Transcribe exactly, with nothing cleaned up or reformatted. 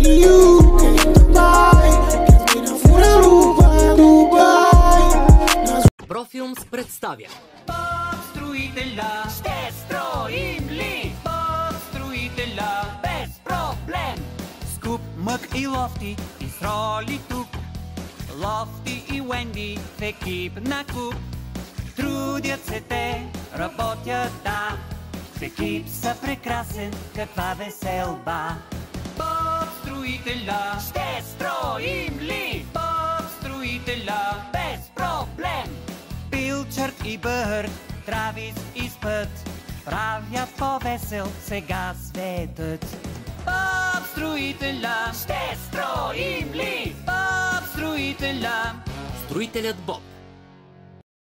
Профилмс представя Боб строителя ще строим ли? Боб строителя без проблем. Скуп, Мък и Лофти и с роли тук. Лофти и Уенди в екип на куп. Трудят се те, работят да. В екип са прекрасен, каква веселба. Боб строителя ще строим ли? Боб строителя без проблем. Билчърт и Бърт, Травис и Спът правят по-весел сега светът. Боб строителя ще строим ли? Боб строителя. Строителят Боб.